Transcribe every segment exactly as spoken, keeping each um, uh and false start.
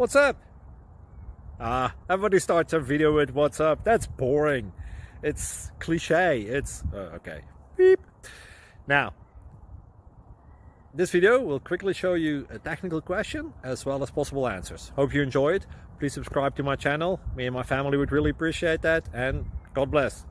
What's up? Ah, everybody starts a video with what's up. That's boring. It's cliche. It's uh, okay. Beep. Now, this video will quickly show you a technical question as well as possible answers. Hope you enjoy it. Please subscribe to my channel. Me and my family would really appreciate that, and God bless.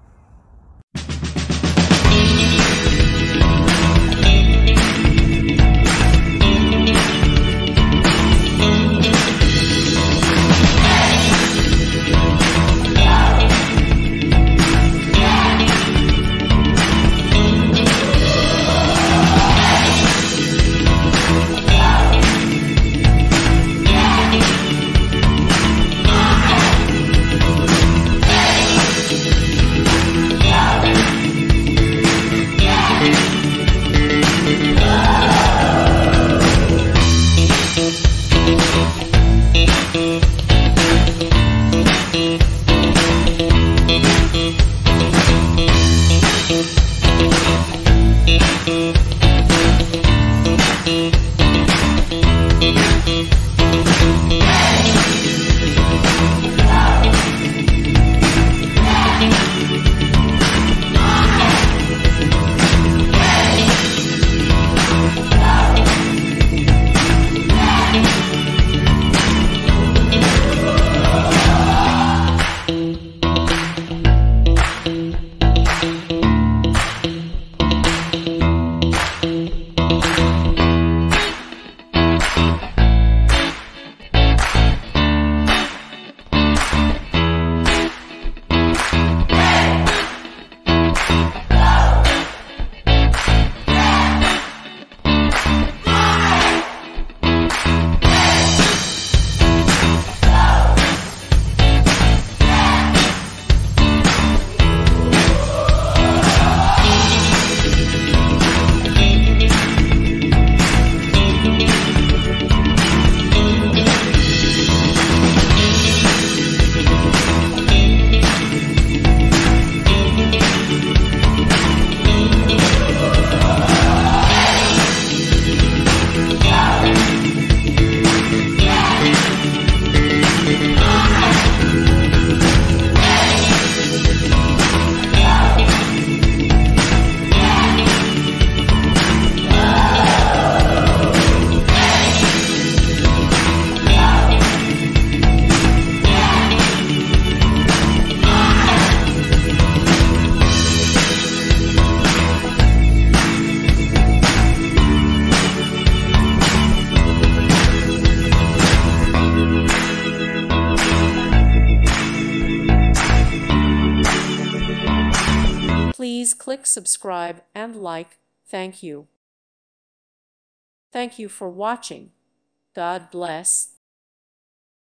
Please click subscribe and like. Thank you. Thank you for watching. God bless.